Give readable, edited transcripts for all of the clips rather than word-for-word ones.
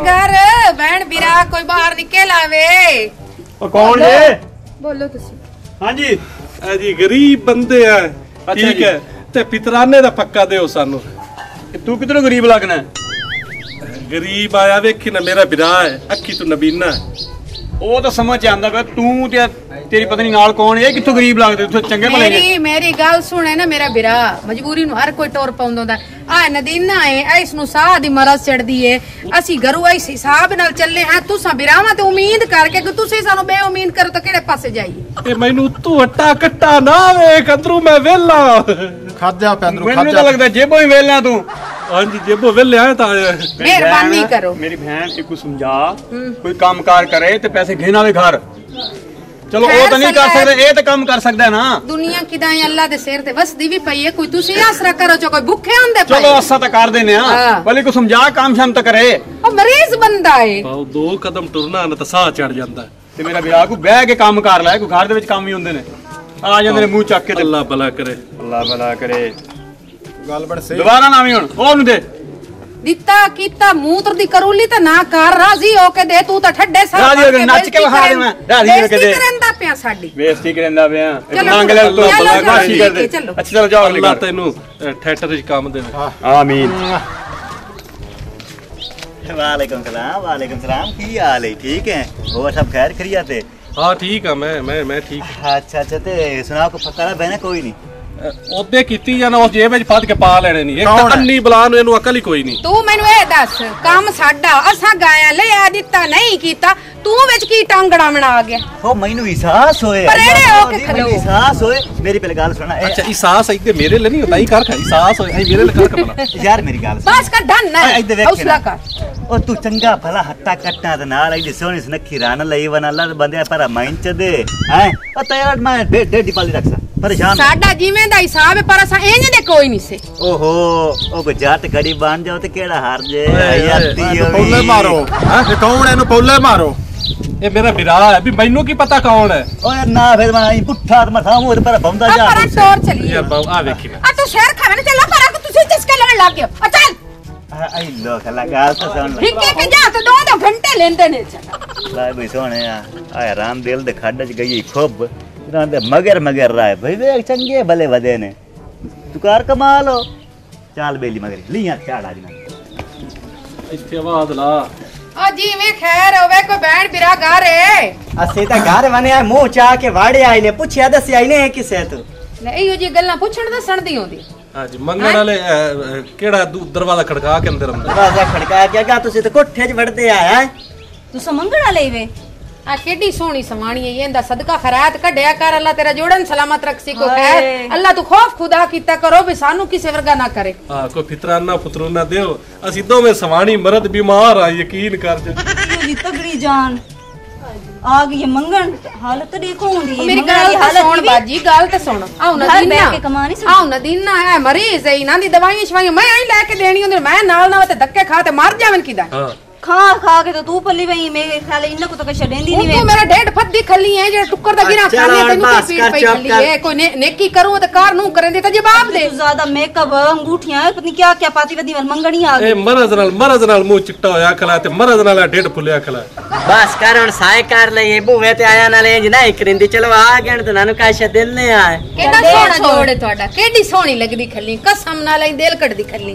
घर बहन बिरा कोई बाहर निकल आवे। कौन जे? बोलो तुसी। हाँ जी जी गरीब बंदे हैं ठीक है ते पितराने दा पक्का दे सानू। तू कितने गरीब लगना है? गरीब आया वेखी ना मेरा बिरा है अखी तू नबीना है ਉਹ ਤਾਂ ਸਮਝ ਆਂਦਾ ਪਿਆ ਤੂੰ ਤੇ ਤੇਰੀ ਪਤਨੀ ਨਾਲ ਕੌਣ ਹੈ ਕਿੱਥੋਂ ਗਰੀਬ ਲੱਗਦੇ ਤੂੰ ਚੰਗੇ ਭਲੇ ਨੇ। मेरी गल सुने ना मेरा बिरा मजबूरी नु हर कोई टोर पाउंदा आ नदीना है इस नु साह दी मरज चढ़दी है असि घरू इस हिसाब नाल चले हां तुसा बिरावा ते उम्मीद करके कि तुसी सानू बेउम्मीद करो तो केड़े पासे जाइए। ए मैनू तू हट्टा कट्टा ना वेख अंदरू मैं वेला खाद्या पे अंदरू ਮੈਨੂੰ ਤਾਂ ਲੱਗਦਾ ਜੇਬੋਂ ਹੀ ਵੇਲਣਾ ਤੂੰ। हां जी जेबो वेले आए ता मेहरबानी करो मेरी बहन से कुछ समझा कोई कामकार करे ते पैसे घेना वे घर। चलो वो तो नहीं कर सकते ये तो काम कर सकता है ना। दुनिया किदा अल्लाह दे सिर ते वसदी भी पई है कोई तुसी आसरा करो जो कोई भूखे आंदे पए। चलो असा तो कर देने हां भले को समझा काम शाम तो करे। ओ मरीज बंदा है पाओ दो कदम टुरना ना ता साह चढ़ जांदा है ते मेरा विराह को बह के काम कर ले कोई घर दे विच काम ही हुंदे ने आ जांदे ने मुंह चक के। अल्लाह भला करे अल्लाह भला करे। गल बड़ सही दोबारा ना भी हुन ओनु दे दिता कीता मूत्र दी करूली ता ना कर राजी होके दे तू ता ठड्डे सा राजी होके नच के वहा दे मैं राजी होके दे करंदा पिया साडी बेइज्जती करंदा पिया चलो, मांग ले तू चलो, खासी कर दे। चलो। अच्छा चलो जाओ अल्लाह तैनू थिएटर विच काम देवे आमीन। वालेकुम सलाम की हाल है? ठीक है और सब खैर खैरियत है? हां ठीक है मैं ठीक। अच्छा ते सुनाओ को पक्का ना बहना कोई नहीं ओदे कीती जाना उस जेब विच फद के पा लेने नहीं एक तो अन्नी बला नु एनु अकल ही कोई नहीं। तू मेनू ए दस काम साडा असा गाया ले आ दिता नहीं कीता तू विच की टांगड़ा बना गया। ओ मैनू एहसास होए परेड़े हो के खलो एहसास होए मेरी पहले गाल सुना। अच्छा एहसास इते मेरे लिए नहीं होता ही कर एहसास होए मेरे लिए कर भला यार मेरी गाल बस कर डन ना हौसला कर ओ तू चंगा भला हट्टा कट्टा ते नाल आई सोहनी सुनखी रान लई वन अल्लाह दे बंदे पर माइन च दे हैं ओ तेरा मैं डेढ़ पाली रखसा परेशान साडा जिवें दा हिसाब है पर असा इंज दे कोई नहीं से। ओहो ओ को जट गड़ी बन जाओ ते केड़ा हार जे याती हो पौले मारो हां कौन है नु पौले मारो। ये मेरा बिरा है अभी मैनू की पता कौन है। ओ यार ना फिर मैं पुट्ठा मथा मुंह पर बंदा जा पर टोर चलिए यार बाऊ आ देखी आ तू शहर खावे ने चला पर तुसी चस्के लगन लग गयो आ चल आई लो खला गाल तो सुन ठीक के जा तो दो घंटे लेंदे ने चल ला भाई सोने आ राम दिल दे खड्ड च गई खूब दे मगर रहा है भाई वे चंगे भले वदे ने तू कार कमाल हो चाल बेली मगर लिया चाड़ा दी इथे आवाज ला आ जीवे खैर होवे कोई बहन बिरा घर है असी ता घर वने मुंह चा के वाड़े आई ने पूछया दस आई ने किसे तू नहीं यो जी गल्ला पूछण दसण दी होंदी। हां जी मंगण वाले केड़ा दरवाजा खड़का के अंदर दरवाजा खड़का के गा तुसी तो कोठे च वड़दे आया है तू समंगण वाले वे आ केडी सोहनी समाणी है येंदा सदका खैरात कढया कर अल्लाह तेरा जोड़न सलामत रखसी को खैर अल्लाह तू खौफ खुदा कीता करो भी सानू किसे वर्गा ना करे। हां कोई फितराना फुतरूना देओ असि दो में समाणी मर्द बीमार आ यकीन कर जी तगड़ी जान आ गई मंगन हालत देखो हुंदी है मेरी गल सुन बाजी गल ते सुन आओ नदीना है मरीज है इना दी दवाइयां शवाइयां मैं ही लेके देनी हुंदी मैं नाल ना ते धक्के खा ते मर जावन किदा। हां खा खा के तो तू पल्ली वही मेरे ख्याल इन्ना को तो कछ छडेंदी नहीं वे तू मेरा डेढ़ फद्दी खली है जे टुक्कर दा गिरा खाने तेनु की पीठ पई खली है कोई नेकी करूं तो कार नु करे दे तो जवाब दे ज्यादा मेकअप अंगूठियां पत्नी क्या क्या पाती वदी मंगणी आ गई ए मरज नाल मुंह चिट्टा होया खला ते मरज नाल डेढ़ फुलिया खला बस कारण साय कर ले ये बुवे ते आया नाले इंज नहीं करिंदी चलो आ गण ते नानु काश दिल ने आ केडा सोना जोड़े तोड़ा केडी सोहनी लगदी खली कसम नाल दिल कटदी खली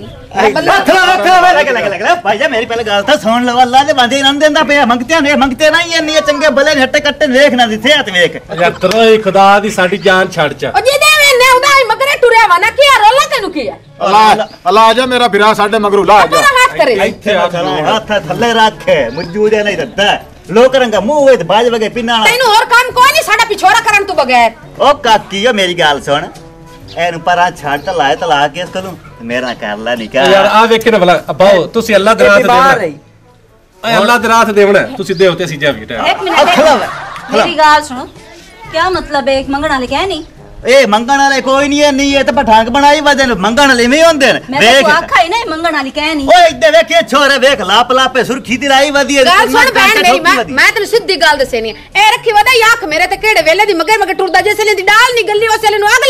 लग भाई जा मेरी पहले गाल था सुन लो अल्लाह दे बंदे नन देंदा पे मंगते ना ये नहीं चंगे भले हट्टे कट्टे देख ना दिथे हत वेख यार तरोई खुदा दी साडी जान छड़ चा ओ जे देवे ने उदाई मगरे टुरया वा ना की रोला तैनू की है अल्लाह आ जा मेरा बिरा साडे मगरू ला जा हाथ करे इथे हाथ थल्ले रख मौजूद है नहीं दत्ता लोग रंगा मुंह वे बाज वगे पिना तैनू और काम कोई नहीं साडा पिछोड़ा करन तू बगैर ओ काकी ओ मेरी गाल सुन एनु परा छाड़ त लाए तला केस करूं मेरा कर ला नहीं क्या यार आ वेख के भला अब्बाओ तुसी अल्लाह दे रात देना अल्लाह दे रात देवना तुसी देव ते सी जावी एक मिनट मेरी गाल सुनो क्या मतलब है एक मंगण वाले क्या नहीं ए मंगण वाले कोई नहीं है नहीं है तो पठांग बनाई वदे मंगण वाले नहीं होंदे मैं तो आखा ही ना मंगण वाली कह नहीं ओए इधर देख ये छोरे देख लाप लापे सुर्खी दी लाई वदी गाल सुन बहन मेरी मैं तेनु सीधी गाल दसेनी ए रखी वदा याख मेरे ते केड़े वेले दी मगर टुरदा जैसे दी डाल नहीं गल्ली ओसे ले नु आग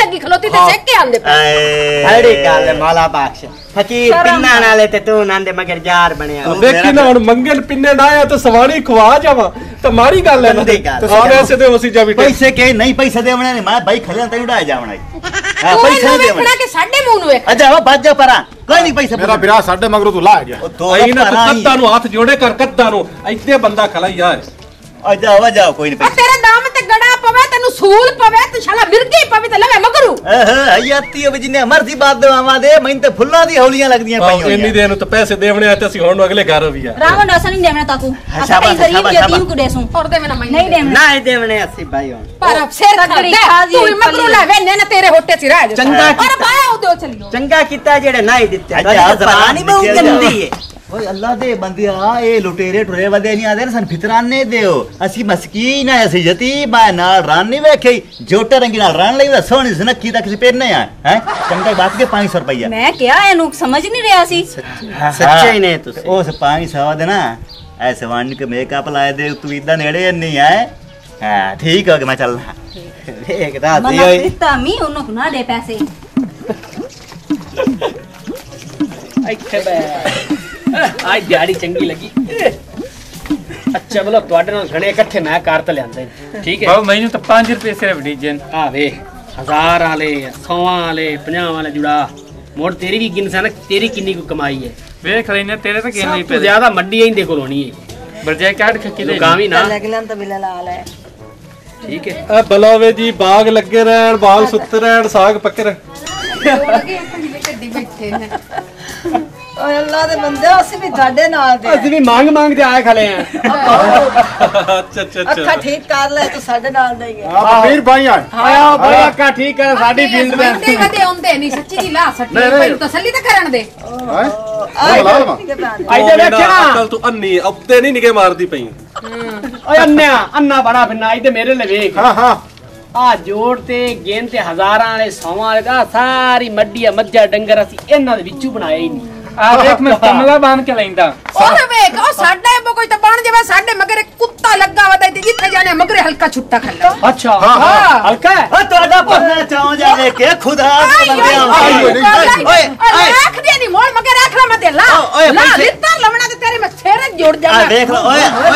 लगी खलोती ते सेक के आंदे पे बड़ी गल है मौला बख्श फकीर पिन्ना नाले ते तू नांदे मगर यार बनया देखी ना हुन मंगल पिन्ने ना आया तो सवारी खवा जावा तो मारी गल है ना तो पैसे दे उसी जा भी पैसे के नहीं पैसे देवणे ने मैं भाई खले तई उड़ा जावणा हां तू पैसे इनो नहीं देवणे वेखना के साडे मुंह नु वेख अच्छा वो बाज जा परा कोई नहीं पैसे ਮੇਰਾ ਵੀਰਾ ਸਾਡੇ ਮਗਰੋਂ ਤੂੰ ਲਾ ਗਿਆ तो आई ना तो कद्दा नु हाथ जोड़े कर कद्दा नु इतने बंदा खला यार आ जाओ कोई नहीं और तेरे दाम ते गड़ा पवे तेनु सूल पवे ते शाला मिर्गी पवे ते लवे मगरू हयाती अब जिन्ने मर्जी बात दवावा दे मैन ते फुल्ला दी हौलियां लगदियां पईयां इन्नी देर नु तो पैसे देवणे आते सी हुन अगले घर भी यार रावण असन नहीं देवना ताकू असन शाबाश, गरीब शाबाश, यतीम को देसू और दे ना मैं नहीं देवना ना देवने अस्सी भाई हो पर अब सिर तगड़ी खा खाजी तू मगरू लवे ने तेरे होटे सी रह चंगा और बाया उदो चलियो चंगा किता जेड़े ना ही दित्ते अच्छा, जबानी जबान बहुत गंदी है ओए अल्लाह दे बंदिया ए लुटेरे टुरे वदे नहीं आदे सन फितराने देओ असि मस्कीन है असि यतीम है नाल रान नहीं वेखे जोटे रंगी नाल रान लई सोनी सनकी तक से पेरने हैं चंगा बात के 500 रुपया मैं क्या एनु समझ नहीं रहा सी सच्चे ही नहीं तुसे उस 500 दे ना ऐसे वाण के मेकअप लाए दे तू इदा नेड़े नहीं है हां ठीक हो गया मैं चल एक रात मना करता मी उन्हों को ना दे पैसे ਇੱਥੇ ਬੈ ਅੱਜ ਦਿਹਾੜੀ ਚੰਗੀ ਲੱਗੀ ਅੱਛਾ ਬਲੋ ਤੁਹਾਡੇ ਨਾਲ ਘਣੇ ਇਕੱਠੇ ਮੈਂ ਕਾਰ ਤੇ ਲਿਆਂਦੇ ਠੀਕ ਹੈ ਬਾਬੂ ਮੈਨੂੰ ਤਾਂ 5 ਰੁਪਏ ਸਿਰਫ ਡੀਜਨ ਆ ਵੇ 1000 ਵਾਲੇ 100 ਵਾਲੇ 50 ਵਾਲੇ ਜੁੜਾ ਮੋੜ ਤੇਰੀ ਵੀ ਗਿਣਸਾ ਨਾ ਤੇਰੀ ਕਿੰਨੀ ਕੁ ਕਮਾਈ ਹੈ ਵੇਖ ਲੈਨੇ ਤੇਰੇ ਤਾਂ ਕਿੰਨੇ ਸਭ ਤੋਂ ਜ਼ਿਆਦਾ ਮੱਡੀ ਇਹਦੇ ਕੋਲ ਹੋਣੀ ਹੈ ਬਰਜੇ ਕਾਟ ਖੱਕੀ ਦੇ ਗਾਵੀ ਨਾ लगलन तो बिल्ला लाल है ਠੀਕ ਹੈ ए बलावे जी बाग लगे रहन बाल सुत रहन साग पके रह लगे अपनी कड्डी बैठे हैं ओए अल्लाह दे बंदे ਅਸੀਂ ਵੀ ਤੁਹਾਡੇ ਨਾਲ ਦੇ ਅਸੀਂ ਵੀ ਮੰਗ ਤੇ ਆਏ ਖਲੇ ਆ अच्छा अच्छा ਅੱਖਾਂ ਠੀਕ ਕਰ ਲੈ ਤੂੰ ਸਾਡੇ ਨਾਲ ਦਾ ਹੀ ਹੈ ਆ ਵੀਰ ਭਾਈ ਆ ਆਇਆ ਬਈ ਅੱਕਾ ਠੀਕ ਹੈ ਸਾਡੀ ਫੀਲਡ ਦੇ ਬੰਦੇ ਕਦੇ ਆਉਂਦੇ ਨਹੀਂ ਸੱਚੀ ਦੀ ਲਾ ਸੱਟੀ ਪਹਿਲਾਂ ਤਸੱਲੀ ਤਾਂ ਕਰਨ ਦੇ ਹੈ ਲਾ ਲਵਾ ਆਈਦੇ ਵੇਖਿਆ ਨਾ अकल तू अन्नी अपते नहीं निके मारदी पई ਓਏ ਅੰਨਾ ਬੜਾ ਫਿਰਨਾ ਆਈਦੇ ਮੇਰੇ ਲਈ ਵੇਖ ਹਾਂ ਹਾਂ ਆ ਜੋੜ ਤੇ ਗੇਨ ਤੇ ਹਜ਼ਾਰਾਂ ਵਾਲੇ 100 ਵਾਲੇ ਦਾ ਸਾਰੀ ਮੱਡੀਆਂ ਮੱਝਾਂ ਡੰਗਰ ਅਸੀਂ ਇਹਨਾਂ ਦੇ ਵਿੱਚੋਂ ਬਣਾਇਆ ਹੀ ਨਹੀਂ ਆ ਦੇਖ ਮੈਂ ਕਮਲਾ ਬਾਨ ਕੇ ਲੈਂਦਾ ਉਹ ਵੇਖ ਉਹ ਸਾਡਾ ਇਹ ਕੋਈ ਤਾਂ ਬਣ ਜਾਵੇ ਸਾਡੇ ਮਗਰ ਇੱਕ ਕੁੱਤਾ ਲੱਗਾ ਵਾ ਤੇ ਜਿੱਥੇ ਜਾਣੇ ਮਗਰ ਹਲਕਾ ਛੁੱਟਾ ਖੱਲਾ ਅੱਛਾ ਹਾਂ ਹਲਕਾ ਹੈ ਓ ਤੁਹਾਡਾ ਪਰਨਾ ਚਾਹ ਜਾਵੇ ਕਿ ਖੁਦਾ ਦੇ ਬੰਦੇ ਓਏ ਰੱਖ ਦੇ ਨਹੀਂ ਮੋੜ ਮਗਰ ਰੱਖ ਲੈ ਮੈਂ ਤੇ ਲਾ ਲਾ ਲਿੱਤਰ ਲਵਣਾ ਤੇ ਤੇਰੇ ਮੈਂ ਸਿਰ ਜੋੜ ਆ ਜਾਣਾ ਦੇਖ ਲੋ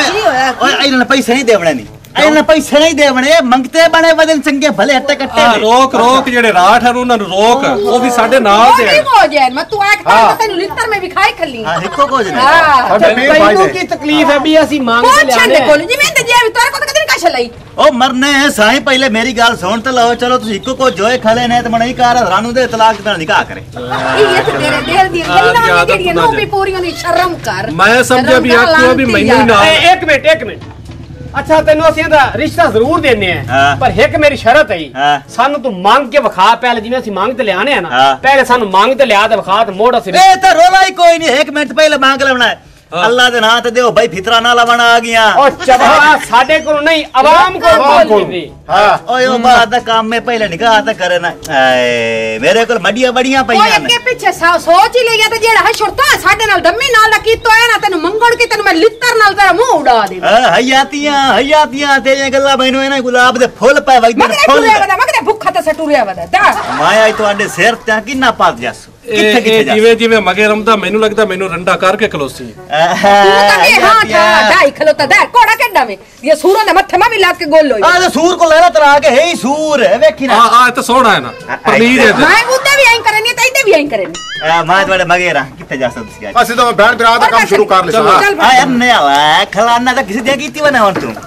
ਓਏ ਇਹਨਾਂ ਨੇ ਪੈਸੇ ਨਹੀਂ ਦੇਵਣੇ ਨਹੀਂ ਇਹਨਾਂ ਪੈਸੇ ਨਹੀਂ ਦੇਵਣੇ ਮੰਗਤੇ ਬਣੇ ਬਦਨ ਚੰਗੇ ਭਲੇ ਹੱਟੇ ਕੱਟੇ ਨੇ रोक रोक जेड़े राठ हैं उन्हां नु रोक वो भी साडे नाल दे ठीक हो जाए मैं तू आख ता तैਨੂੰ लिੱਤਰ में ਵੀ ਖਾਈ ਖੱਲੀ ਹਾਂ ਇੱਕੋ ਕੁਝ ਨਹੀਂ ਹਾਂ ਸਾਡੇ ਵੀਰ ਭਾਈ ਤੈਨੂੰ ਦੇ ਕੀ ਤਕਲੀਫ ਹੈ ਵੀ ਅਸੀਂ ਮੰਗ ਤੇ ਪੁੱਛਣ ਦੇ ਲਿਆਣੇ ਕੋਲ ਜਿਵੇਂ ਤੇ ਜੇ ਤੇਰੇ ਕੋਲ ਕਦੇ ਕਾਸ਼ ਲਈ ਉਹ ਮਰਨੇ ਸਾਈ ਪਹਿਲੇ ਮੇਰੀ ਗੱਲ ਸੁਣ ਤੇ ਲਓ ਚਲੋ ਤੁਸੀਂ ਇੱਕੋ ਕੋ ਜੋਏ ਖਲੇ ਨੇ ਤੇ ਮਣੀ ਕਾਰ ਰਾਨੂ ਦੇ ਤਲਾਕ ਦਾ ਨਿਕਾਹ ਕਰੇ ਇਹ ਤੇ ਤੇਰੇ ਦਿਲ ਦੀ ਗੱਲਾਂ ਨਹੀਂ ਜਿਹੜੀਆਂ ਨੂੰ ਵੀ ਪੂਰੀਆਂ ਦੀ ਸ਼ਰਮ ਕਰ मैं समझा भी आखियो भी मैनू ही ना ਇੱਕ ਮਿੰਟ ਅੱਛਾ ਤੈਨੂੰ ਅਸੀਂ ਇਹਦਾ ਰਿਸ਼ਤਾ ਜ਼ਰੂਰ ਦੇਣੇ ਆ ਹਾਂ। ਪਰ ਇੱਕ ਮੇਰੀ ਸ਼ਰਤ ਹੈ ਹਾਂ। ਸਾਨੂੰ ਤੂੰ ਮੰਗ ਕੇ ਵਿਖਾ ਪਹਿਲੇ ਜਿਵੇਂ ਅਸੀਂ ਮੰਗ ਤੇ ਲਿਆਣੇ ਆ ਨਾ ਹਾਂ। ਪਹਿਲੇ ਸਾਨੂੰ ਮੰਗ ਤੇ ਲਿਆ ਤੇ ਵਿਖਾ ਤੇ ਮੋੜ ਅਸੀਂ ਇਹ ਤਾਂ ਰੋਲਾ ਹੀ ਕੋਈ ਨਹੀਂ 1 ਮਿੰਟ ਪਹਿਲੇ ਮੰਗ ਲੈਣਾ ਹੈ ਅੱਲਾ ਦੇ ਨਾਂ ਤੇ ਦਿਓ ਭਾਈ ਫਿਤਰਾ ਨਾ ਲਵਣਾ ਆ ਗਿਆ ਉਹ ਚਬਾ ਸਾਡੇ ਕੋਲ ਨਹੀਂ ਆਵਾਮ ਕੋਲ ਬੋਲਦੀ ਹਾਂ ਓਏ ਉਹ ਬਾਤ ਦਾ ਕੰਮ ਮੈਂ ਪਹਿਲੇ ਨਿਕਾਹ ਤਾਂ ਕਰੇ ਨਾ ਐ ਮੇਰੇ ਕੋਲ ਮੱਡੀਆਂ ਬੜੀਆਂ ਓਏ ਪਈਆਂ ਨੇ ਅੱਗੇ ਪਿੱਛੇ ਸੋਚ ਹੀ ਲਈਆ ਤੇ ਜਿਹੜਾ ਹੈ ਸ਼ੁਰਤਾ ਸਾਡੇ ਨਾਲ ਦੰਮੀ ਨਾਲ ਦਾ ਕੀਤਾ ਹੋਇਆ ਨਾ ਤੈਨੂੰ ਮੰਗਣ ਕੇ ਤੈਨੂੰ ਮੈਂ ਲਿੱਤਰ ਨਾਲ ਤੇਰਾ ਮੂੰਹ ਉਡਾ ਦੇ ਹਯਾਤੀਆਂ ਤੇਰੀਆਂ ਗੱਲਾਂ ਮੈਨੂੰ ਇਹਨਾਂ ਗੁਲਾਬ ਦੇ ਫੁੱਲ ਪੈ ਵਗਦੇ ਮਗਰੇ ਫੁੱਲ ਟੁਰਿਆ ਵਦਾ ਮਗਰੇ ਭੁੱਖਾ ਤੇ ਸਟੁਰਿਆ ਵਦਾ ਦਾ ਮਾਇਆ ਹੀ ਤੁਹਾਡੇ ਸਿਰ ਤੇ ਕਿੰਨਾ ਪਾਤ ਜਾਸੂ ਜਿਵੇਂ ਜਿਵੇਂ ਮਗੇ ਰਮਦਾ ਮੈਨੂੰ ਲੱਗਦਾ ਮੈਨੂੰ ਰੰਡਾ ਕਰਕੇ ਖਲੋਸੀ ਤੂੰ ਤਾਂ ਇਹ ਹਾਂ ਥਾ ਢਾਈ ਖਲੋਤਾ ਦਾ ਕੋੜਾ ਕੱਢਾ ਵੇ ਇਹ ਸੂਰਾਂ ਦੇ ਮੱਥੇ ਮਾ ਵੀ ਲਾ ਕੇ ਗੋਲ ਹੋਈ ਆ ਤੇ ਸੂਰ ਕੋ ਲੈਣਾ ਤਰਾ ਕੇ ਹੈ ਹੀ ਸੂਰ ਹੈ ਵੇਖੀ ਨਾ ਆ ਤਾਂ ਸੋਹਣਾ ਹੈ ਨਾ ਪਰਨੀਰ ਹੈ ਤੇ ਮੈਂ ਉਹਦੇ ਵੀ ਐਂ ਕਰਨੀ ਤੇ ਇਹਦੇ ਵੀ ਐਂ ਕਰਨੀ ਮੈਂ ਤੁਹਾਡੇ ਮਗੇ ਰਾਂ ਕਿੱਥੇ ਜਾ ਸਕਦੇ ਸੀ ਅਸੀਂ ਤਾਂ ਭੈਣ ਭਰਾ ਦਾ ਕੰਮ ਸ਼ੁਰੂ ਕਰ ਲਿਆ ਆ ਇਹਨੇ ਆਲਾ ਖਲਾਨਾ ਤਾਂ ਕਿਸੇ ਦੇ ਕੀਤੀ ਬਣਾ ਹੁਣ ਤੂੰ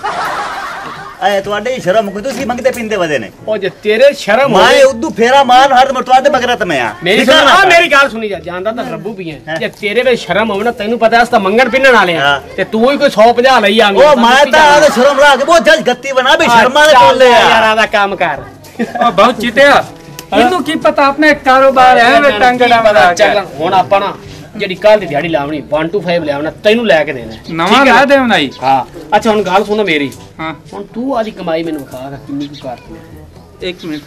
ਆਏ ਤੁਹਾਡੇ ਸ਼ਰਮ ਕੋਈ ਤੁਸੀਂ ਮੰਗਦੇ ਪਿੰਦੇ ਵਦੇ ਨੇ ਉਹ ਜੇ ਤੇਰੇ ਸ਼ਰਮ ਮੈਂ ਉਦੋਂ ਫੇਰਾ ਮਾਰ ਹਰ ਮਰਤਵਾਦੇ ਮਗਰਤ ਮੈਂ ਆ ਮੇਰੀ ਮੇਰੀ ਗੱਲ ਸੁਣੀ ਜਾ ਜਾਂਦਾ ਤਾਂ ਰੱਬੂ ਵੀ ਹੈ ਜੇ ਤੇਰੇ ਵਿੱਚ ਸ਼ਰਮ ਹੋਵੇ ਨਾ ਤੈਨੂੰ ਪਤਾ ਅਸ ਤਾਂ ਮੰਗਣ ਪਿੰਨਣ ਵਾਲੇ ਆ ਤੇ ਤੂੰ ਹੀ ਕੋਈ 150 ਲਈ ਆਂਗਾ ਉਹ ਮੈਂ ਤਾਂ ਆ ਸ਼ਰਮ ਰਾ ਕੇ ਬਹੁਤ ਜੱਜ ਗੱਤੀ ਬਣਾ ਵੀ ਸ਼ਰਮਾ ਦੇ ਕੋਲੇ ਆ ਯਾਰ ਆਦਾ ਕੰਮ ਕਰ ਉਹ ਬਹੁਤ ਚਿੱਟਿਆ ਇਹਨੂੰ ਕੀ ਪਤਾ ਆਪਣੇ ਕਾਰੋਬਾਰ ਹੈ ਵੇ ਟੰਗੜਾ ਵਾਲਾ ਚੱਲ ਹੁਣ ਆਪਾਂ ਨਾ ਜਿਹੜੀ ਕੱਲ ਦੀ ਦਿਹਾੜੀ ਲਾਵਣੀ 125 ਲਿਆਵਣਾ ਤੈਨੂੰ ਲੈ ਕੇ ਦੇਣਾ ਨਵਾਂ ਲਾ ਦੇ ਬਣਾਈ ਹਾਂ ਅੱਛਾ ਹੁਣ ਗੱਲ ਸੁਣ ਮੇਰੀ ਹਾਂ ਹੁਣ ਤੂੰ ਆਦੀ ਕਮਾਈ ਮੈਨੂੰ ਵਿਖਾ ਕਿੰਨੀ ਕੁ ਕਰਦੀ 1 ਮਿੰਟ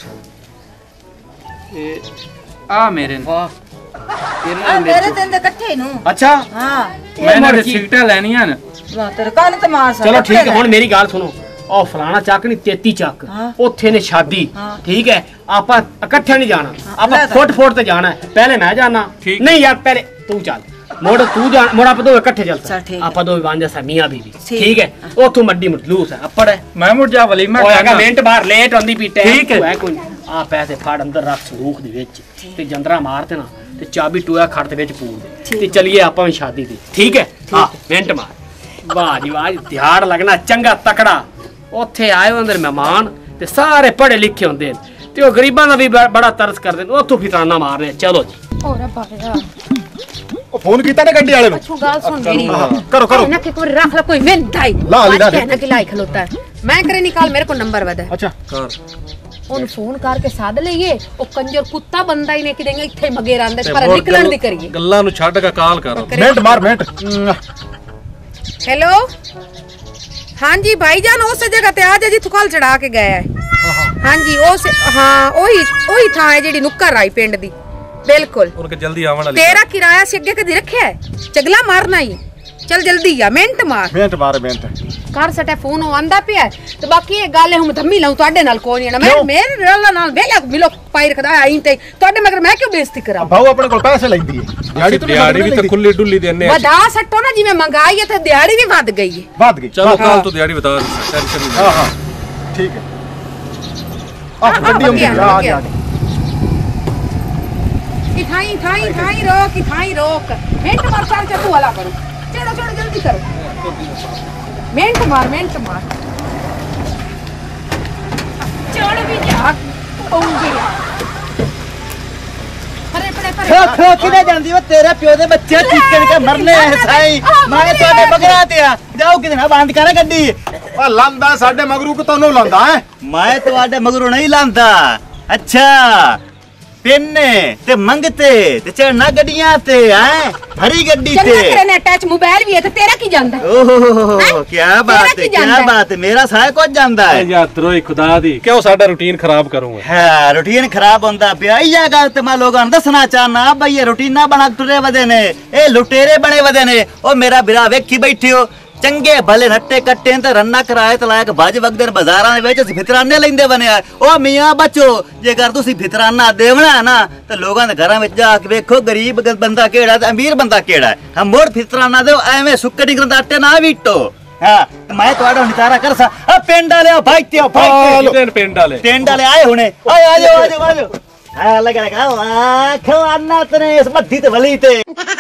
ਇਹ ਆ ਮੇਰੇ ਨੇ ਵਾਹ ਮੇਰੇ ਤੇ ਇਕੱਠੇ ਨੂੰ ਅੱਛਾ ਹਾਂ ਮੈਂ ਨਾ ਸਿਗਟਾਂ ਲੈਣੀਆਂ ਨੇ ਵਾਹ ਤੇਰੇ ਕੰਨ ਤੇ ਮਾਰ ਚਲੋ ਠੀਕ ਹੈ ਹੁਣ ਮੇਰੀ ਗੱਲ ਸੁਣੋ ਉਹ ਫਲਾਣਾ ਚੱਕ ਨਹੀਂ 33 ਚੱਕ ਉੱਥੇ ਨੇ ਸ਼ਾਦੀ ਠੀਕ ਹੈ ਆਪਾਂ ਇਕੱਠੇ ਨਹੀਂ ਜਾਣਾ ਆਪਾਂ ਫੁੱਟ ਤੇ ਜਾਣਾ ਪਹਿਲੇ ਮੈਂ ਜਾਣਾ ਨਹੀਂ ਯਾਰ ਪਹਿਲੇ ਤੂੰ ਚੱਲ ਮੋੜ ਤੂੰ ਜਾਣ ਮੋੜ ਆਪਾਂ ਦੋ ਇਕੱਠੇ ਚੱਲ ਆਪਾਂ ਦੋ ਵਾਂਝਾ ਸਾ ਮੀਆਂ ਬੀਵੀ ਠੀਕ ਹੈ ਉੱਥੋਂ ਮੱਡੀ ਮਟਲੂਸ ਹੈ ਆਪੜ ਮੈਂ ਮੁੜ ਜਾ ਵਲੀ ਮੈਂ ਹੋਇਆਗਾ ਮਿੰਟ ਬਾਹਰ ਲੇਟ ਹੁੰਦੀ ਪੀਟੇ ਠੀਕ ਹੈ ਕੋਈ ਆ ਪੈਸੇ ਫੜ ਅੰਦਰ ਰੱਖ ਸੰਦੂਕ ਦੇ ਵਿੱਚ ਤੇ ਜੰਦਰਾ ਮਾਰ ਤੇ ਨਾ ਤੇ ਚਾਬੀ ਟੋਇਆ ਖੜ ਦੇ ਵਿੱਚ ਪੂਰ ਦੇ ਤੇ ਚਲੀਏ ਆਪਾਂ ਵੀ ਸ਼ਾਦੀ ਤੇ ਠੀਕ ਹੈ ਹਾਂ ਮਿੰਟ ਮਾਰ ਵਾਹ ਜੀ ਵਾਹ ਦਿਹਾੜ ਲੱਗਣਾ ਚੰਗਾ ਤਕੜਾ ਉੱਥੇ ਆਏ ਅੰਦਰ ਮਹਿਮਾਨ ਤੇ ਸਾਰੇ ਪੜ੍ਹੇ ਲਿਖੇ ਹੁੰਦੇ ਤੇ ਉਹ ਗਰੀਬਾਂ ਦਾ ਵੀ ਬੜਾ ਤਰਸ ਕਰਦੇ ਨੇ ਉੱਥੋਂ ਫਿਤਾਨਾ ਮਾਰਨੇ ਚਲੋ ਜੀ ਓ ਰੱਬਾ ਉਹ ਫੋਨ ਕੀਤਾ ਨਾ ਗੱਡੀ ਵਾਲੇ ਨੂੰ ਅੱਛਾ ਗੱਲ ਸੁਣ ਮੇਰੀ करो ना कि कोई रख लो कोई वेंदा ही ला ली ना कहना कि लाई खलोता है मैं करे निकाल मेरे को नंबर वदा अच्छा ਉਹਨੂੰ ਫੋਨ ਕਰਕੇ ਸਾਧ ਲਈਏ ਉਹ ਕੰਜਰ ਕੁੱਤਾ ਬੰਦਾ ਹੀ ਨੇ ਕਿ ਦੇਂਗੇ ਇੱਥੇ ਮਗੇ ਰਾਂਦੇ ਪਰ ਨਿਕਲਣ ਦੀ ਕਰੀਏ ਗੱਲਾਂ ਨੂੰ ਛੱਡ ਕੇ ਕਾਲ ਕਰ मिनट मार मिनट हेलो हाँ जी भाईजान उस जगह ते आज जी थुकाल चढ़ा के गया है हाँ जी उस हाँ ओही था है जेडी नुक्कर आई पिंड दी बिल्कुल उनके जल्दी आवन वाली तेरा किराया से अगे कदी रखया है चगला मारना ही चल जल्दी आ मिनट मार मिनट कर सटे फोन आंदा पिया ते बाकी ये गल हम धम्मी लाऊं ਤੁਹਾਡੇ ਨਾਲ कोई नहीं ना मैं मेरे रल्ला नाल वेला मिलो पाई रखदा आई ते ਤੁਹਾਡੇ मगर मैं क्यों बेइज्जती करा भाऊ अपने को पैसे लेंदी है दिहाड़ी भी तो खुली डुल्ली देने वधा सट्टो ना जिवें मंगाई है ते दिहाड़ी भी वध गई है बात गई चलो कल तो दिहाड़ी बता टेंशन नहीं हां ठीक है गड्डी में आ इथाई रोक मिनट मार चल तू वाला करो चलो जल्दी करो मिनट मार चल भी जा पऊंगी अरे पड़े खो किने जांदी ओ तेरे प्यो दे बच्चे चिकन के मरने है साई मैं तोड़े बगरा ते आ जाओ किदे ना बंद कर गड्डी ओ लांदा साडे मगरू को तोनो लांदा है मैं तोड़े मगरू नहीं लांदा अच्छा पेन्ने ते मंगते ते चढ़ना गड्डियां ते हैं भरी गड्डी ते तेरे ने अटैच मोबाइल भी है ते तेरा की जानदा ओहो क्या बात है मेरा साया को जानदा है यार त्रोई खुदा दी क्यों साडा रूटीन खराब करूंगा हां रूटीन खराब होंदा पिया या गल ते मैं लोगां नु दसना चाहना भाई ये रूटीन ना बना टुरे वदे ने ए लुटेरे बने वदे ने ओ मेरा बिरा वेखी बैठे हो चंगे भले नट्टे कट्टे ते रन्ना कराए तलाक भज वगदे बाजारां दे विच फितराने लैंदे बने ओ मियां बच्चो जेकर तुसी फितराना देवना ना ते लोगां दे घरां विच जा के वेखो गरीब बंदा केड़ा ते अमीर बंदा केड़ा है हम मोड़ फितराना दे एवें सुक्के निकलण दा आटे ना वीटो हां ते मैं तुहाडा नितारा कर सा आ पिंड वाले भाई पिंड वाले आए हुणे आ जाओ हां लगा लगा खवाना तने इस मट्ठी ते वली ते